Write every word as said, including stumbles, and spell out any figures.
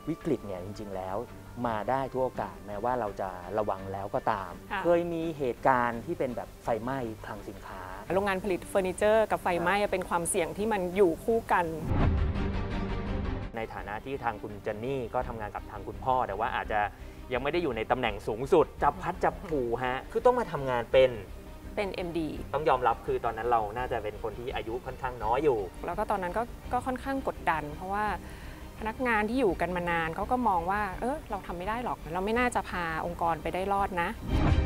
วิกฤตเนี่ยจริงๆแล้วมาได้ทุกโอกาสแม้ว่าเราจะระวังแล้วก็ตามเคยมีเหตุการณ์ที่เป็นแบบไฟไหม้คลังสินค้าโรงงานผลิตเฟอร์นิเจอร์กับไฟไหม้เป็นความเสี่ยงที่มันอยู่คู่กันในฐานะที่ทางคุณเจนนี่ก็ทำงานกับทางคุณพ่อแต่ว่าอาจจะยังไม่ได้อยู่ในตำแหน่งสูงสุดจับพัดจับผูฮะคือต้องมาทำงานเป็นเป็น เอ็ม ดีต้องยอมรับคือตอนนั้นเราน่าจะเป็นคนที่อายุค่อนข้างน้อยอยู่แล้วก็ตอนนั้นก็ก็ค่อนข้างกดดันเพราะว่าพนักงานที่อยู่กันมานานเขาก็มองว่าเออเราทำไม่ได้หรอกเราไม่น่าจะพาองค์กรไปได้รอดนะ